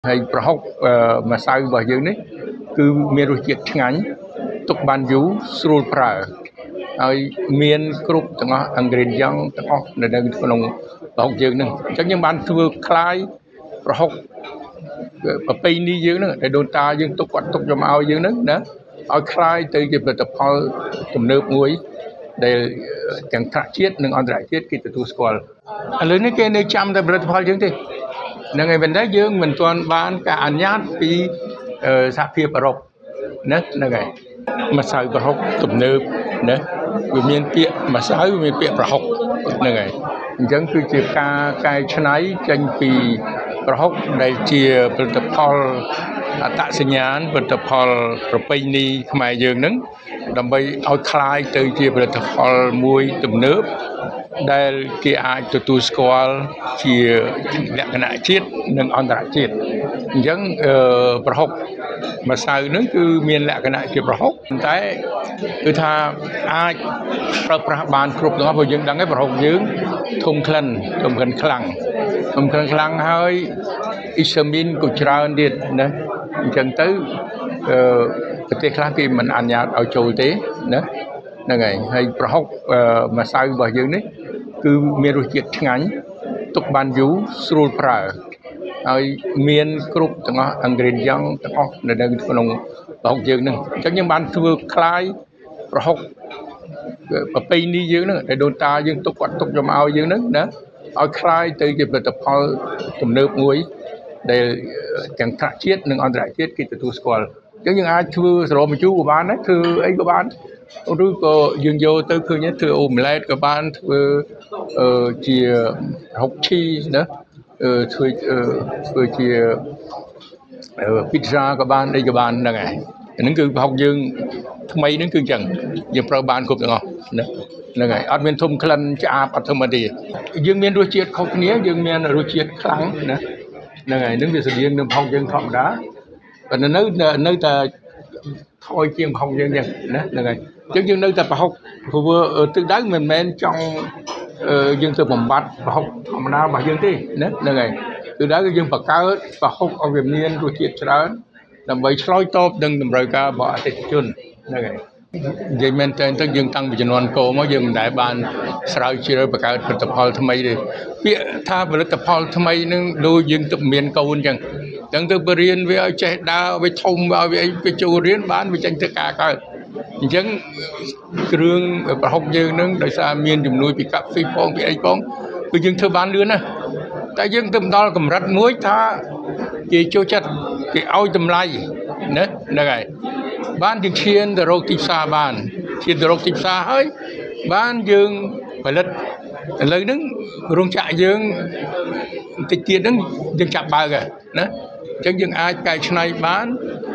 ហើយប្រហុកម្សៅរបស់យើងនេះគឺមានរសជាតិឆ្ងាញ់ទុកបានយូរស្រួលប្រើហើយមានគ្រប់ទាំងអស់ ingredient ទាំងអស់នៅក្នុងប្រហុកយើងហ្នឹងអញ្ចឹងយើងបានធ្វើคล้ายប្រហុកប្រពៃណីយើងហ្នឹងដែលដូនតាយើងទុកយកមកឲ្យយើងហ្នឹងណាឲ្យคล้ายទៅជាផលិតផលទំនើបមួយដែលទាំងថ្នាក់ជាតិនិងអន្តរជាតិគេទទួលស្គាល់ឥឡូវនេះគេនៅចាំតែផលិតផលយើងទេនឹងឯវិញដែរយើងមិនទាន់បានការអនុញ្ញាតពីសហភាពអឺរ៉ុបណាហ្នឹងហើយម្សៅប្រហុកទំនើបណាវាមានពាក្យម្សៅមានពាក្យប្រហុកហ្នឹងហើយអញ្ចឹងគឺជាការកែច្នៃចេញពីប្រហុកដែលជាផលិតផលអត្តសញ្ញាណផលិតផលប្រពៃណីខ្មែរយើងហ្នឹងដើម្បីឲ្យคล้ายទៅជាផលិតផលមួយទំនើបដែលគេអាចទទួលស្គាល់ជាលក្ខណៈជាតិនិងអន្តរជាតិអញ្ចឹងប្រហុកម្សៅហ្នឹងគឺមានលក្ខណៈជាប្រហុកតែគឺថាអាចប្រើប្រាស់បានគ្រប់ទាំងអស់ព្រោះយើងដឹងហើយប្រហុកយើងធំក្លិនខ្លាំងហើយអ៊ីសាមីនក៏ច្រើនទៀតណាអញ្ចឹងទៅប្រទេសខ្លះគេមិនអនុញ្ញាតឲ្យចូលទេណាហ្នឹងហើយប្រហុកម្សៅរបស់យើងនេះគឺមានរសជាតិឆ្ងាញ់ទុកបានយូរស្រួលប្រើហើយមានគ្រប់ទាំងអស់ ingredient ទាំងអស់នៅក្នុងប្រហុកយើងហ្នឹងអញ្ចឹងយើងបានធ្វើคล้ายប្រហុកប្រពៃណីយើងហ្នឹងដែលដូនតាយើងទុកយកមកឲ្យយើងហ្នឹងណាឲ្យคล้ายទៅជាផលិតផលទំនើបមួយដែលទាំងថ្នាក់ជាតិនិងអន្តរជាតិគេទទួលស្គាល់អញ្ចឹងយើងអាចធ្វើសរោមជូរក៏បានដែរធ្វើអីក៏បានឬក៏យើងយកទៅឃើញធ្វើអូម៉ែលតក៏បានធ្វើជាហុកឈីណាធ្វើជាពីហ្សាក៏បានអីក៏បានហ្នឹងហើយហ្នឹងគឺប្រហុកយើងថ្មីហ្នឹងគឺអញ្ចឹងយើងប្រើបានគ្រប់ទាំងអស់ណាហ្នឹងហើយអត់មានធំក្លិនឆ្អាបអត់ធម្មតាយើងមានរសជាតិខុសគ្នាយើងមានរសជាតិខ្លាំងណាហ្នឹងហើយហ្នឹងវាស្រដៀងនឹងប្រហុកយើងធម្មតាប៉ុន្តែនៅតែថយជាងប្រហុកយើងអញ្ចឹងណាហ្នឹងហើយអញ្ចឹងយើងនៅតែប្រហុកព្រោះទិសដៅមិនមែនចង់យើងទៅបំបត្តិប្រហុកធម្មតារបស់យើងទេណាហ្នឹងហើយទិសដៅគឺយើងបង្កើតប្រហុកឲ្យវាមានរសជាតិច្រើនដើម្បីឆ្លើយតបនឹងតម្រូវការរបស់អតិថិជនហ្នឹងហើយនិយាយមែនតើយើងតាំងពីជំនាន់កូរមកយើងមិនដែលបានស្រាវជ្រាវបង្កើតផលិតផលថ្មីទេពាក្យថាផលិតផលថ្មីនឹងដូចយើងទៅមានកូនអញ្ចឹងទៅបរៀនវាឲ្យចេះដើរវាធំឲ្យវាអីវាចូលរៀនបានវាចេញទៅការកើតអញ្ចឹងគ្រឿងប្រហុកយើងនឹងដោយសារមានជំនួយពីកាហ្វេផងពីអីផងគឺយើងធ្វើបានលឿនណាស់តែយើងទៅដល់កម្រិតមួយថាគេចូលចិត្តគេឲ្យតម្លៃណាហ្នឹងហើយបានយើងឈានទៅរកទីផ្សារបានឈានទៅរកទីផ្សារហើយបានយើងផលិតឥឡូវហ្នឹងរោងចក្រយើងតិចទៀតហ្នឹងយើងចាប់បើកហើយណាអញ្ចឹងយើងអាចកែច្នៃបាន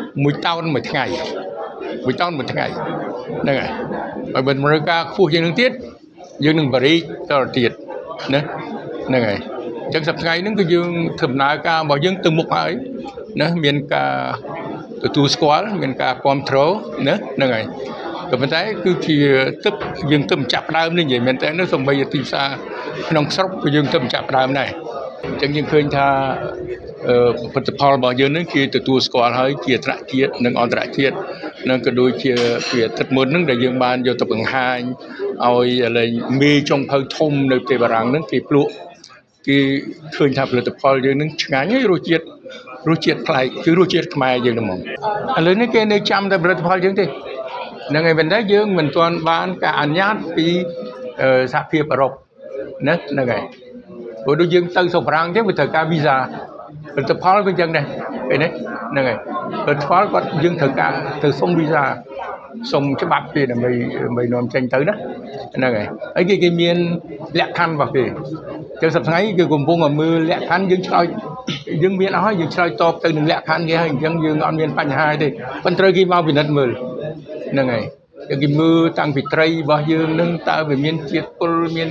1តោនមួយថ្ងៃហ្នឹងហើយហើយបើតម្រូវការខ្ពស់ជាងនឹងទៀតយើងនឹងបរិយតទៅទៀតណាហ្នឹងហើយអញ្ចឹងសប្តាហ៍ថ្ងៃហ្នឹងគឺយើងធ្វើដំណើរការរបស់យើងទៅមុខហើយណាមានការទទួលស្គាល់មានការគ្រប់គ្រងណាហ្នឹងហើយក៏ប៉ុន្តែគឺជាទឹកយើងទៅចាប់ដើមនេះនិយាយមែនតើនោះសំបីទីផ្សារក្នុងស្រុកក៏យើងទៅចាប់ដើមដែរអញ្ចឹងយើងឃើញថាផលិតផលរបស់យើងនេះគេទទួលស្គាល់ហើយជាថ្នាក់ជាតិនិងអន្តរជាតិនិងក៏ដូចជាពីអាទិត្យមុនហ្នឹងដែលយើងបានយកទៅបង្ហាញឲ្យលេងមេចុងភៅធំនៅប្រទេសបារាំងហ្នឹងគេភ្លក់គេឃើញថាផលិតផលយើងនឹងឆ្ងាញ់ហើយរសជាតិប្លែកគឺរសជាតិខ្មែរយើងហ្មងឥឡូវនេះគេនៅចាំតែផលិតផលយើងទេនឹងឯវិញដែរយើងមិនទាន់បានការអនុញ្ញាតពីសហភាពអឺរ៉ុបណាហ្នឹងហើយព្រោះដូចយើងទៅស្រុកបារាំងចឹងវាត្រូវការវីសាផលិតផលក៏ចឹងដែរឃើញទេហ្នឹងហើយផលិតផលគាត់យើងត្រូវការទៅសុំវីសាសុំច្បាប់គេដើម្បីនាំចេញទៅណាហ្នឹងហើយគេមានលក្ខខណ្ឌរបស់គេចឹងសប្តាហ៍ថ្ងៃគឺកំពុងតែមើលលក្ខខណ្ឌយើងឆ្លើយយើងមានអស់ហើយយើងឆ្លើយតបទៅនឹងលក្ខខណ្ឌគេហើយអញ្ចឹងយើងអត់មានបញ្ហាទេប៉ុន្តែត្រូវគេមកពិនិត្យមើលហ្នឹងហើយគេមើលតាំងពីត្រីរបស់យើងនឹងតើវាមានជាតិពុលមាន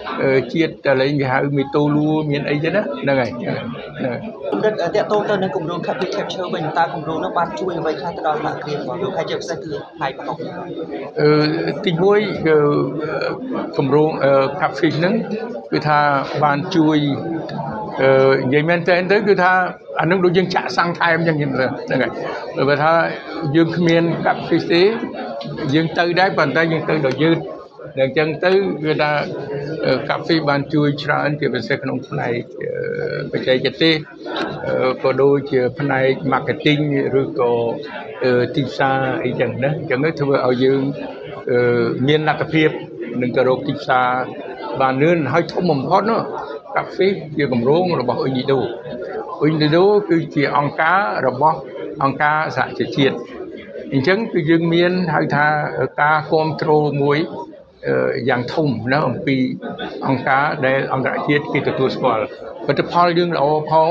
ជាតិតែលេងគេហៅមីតូលូមានអីចឹងណាហ្នឹងហើយកម្រិតតាក់ទងទៅនឹងគម្រោង Captive Capture វិញតើគម្រោងនោះបានជួយអ្វីខ្លះទៅដល់សហគ្រាសរបស់លោកហើយជាពិសេសគឺផ្នែកបកទីមួយគម្រោង Captive ហ្នឹងគឺថាបានជួយនិយាយមែនតើទៅគឺថាអានឹងដូចយើងចាក់សាំងថែមចឹងហ្នឹងហើយបើថាយើងគ្មាន Captive ទេយើងទៅដែរប៉ុន្តែយើងទៅដល់យឺតអញ្ចឹងទៅគឺថាកាហ្វេបានជួយច្រើនជាពិសេសក្នុងផ្នែកបច្ចេកទេសក៏ដូចជាផ្នែក marketing ឬក៏ទីផ្សារអីចឹងណាអញ្ចឹងធ្វើឲ្យយើងមានលទ្ធភាពនឹងទៅរកទីផ្សារបានលឿនហើយធំបំផុតនោះកាហ្វេជាគម្រោងរបស់ UNIDO គឺជាអង្គការរបស់អង្គការសហជីវជាតិអញ្ចឹងគឺយើងមានហៅថាការគ្រប់គ្រងមួយយ៉ាងធំណាអំពីអង្គការដែលអន្តរជាតិគេទទួលស្គាល់ផលិតផលយើងល្អផង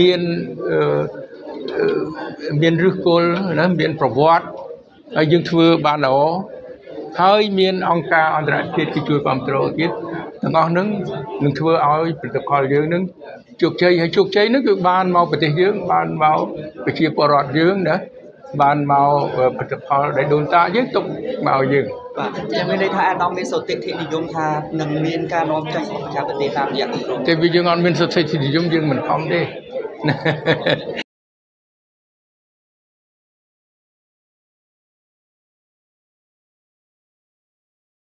មានឫសគល់ណាមានប្រវត្តិហើយយើងធ្វើបានល្អហើយមានអង្គការអន្តរជាតិគេជួយគ្រប់គ្រងទៀតទាំងអស់ហ្នឹងនឹងធ្វើឲ្យផលិតផលយើងនឹងជោគជ័យហើយជោគជ័យហ្នឹងគឺបានមកប្រទេសយើងបានមកប្រជាពលរដ្ឋយើងណាបានមកផលិតផលដែលដូនតាយើងទុកមកឲ្យយើងបាទខ្ញុំមានន័យថាអាដាមមានសតិធិនិយមថានឹងមានការនាំចេញរបស់ប្រជាប្រទេសតាមរយៈគម្រោងតែវាយើងអត់មានសតិធិនិយមយើងមិនខំទេ